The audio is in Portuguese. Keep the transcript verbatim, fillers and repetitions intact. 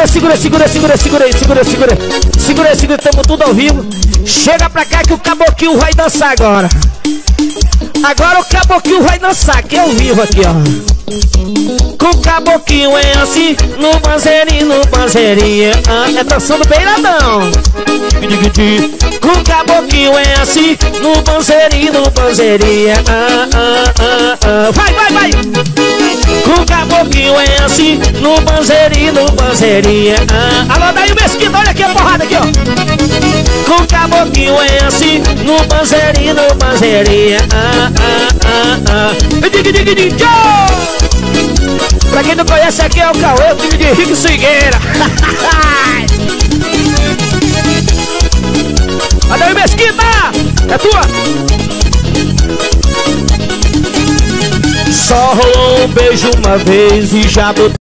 segura, segura, segura, segura aí, segura, segura. Segura aí, segura, tamo tudo ao vivo. Chega pra cá que o Caboclinho vai dançar agora. Agora o Caboclinho vai dançar, que é ao vivo aqui, ó. Com o Caboclinho é assim, no banzeirinho, no banzeirinho. Ah, é dançando beiradão. Com o Caboclinho é assim, no banzeirinho, no banzeirinho. Ah, ah, ah, ah. Vai, vai, vai. Com o Caboclinho é assim, no banzeirinho, no banzeirinho. Ah, alô, daí o Mesquita, olha aqui a porrada aqui, ó. Com o Caboclinho é assim, no banzeirinho, no banzeirinho. Ah, ah, ah, ah. Dig, dig, dig, dig. Pra quem não conhece, aqui é o Cauê, o time de Rico Swingueira. Olha aí, Mesquita! É tua! Só rolou um beijo uma vez e já botou.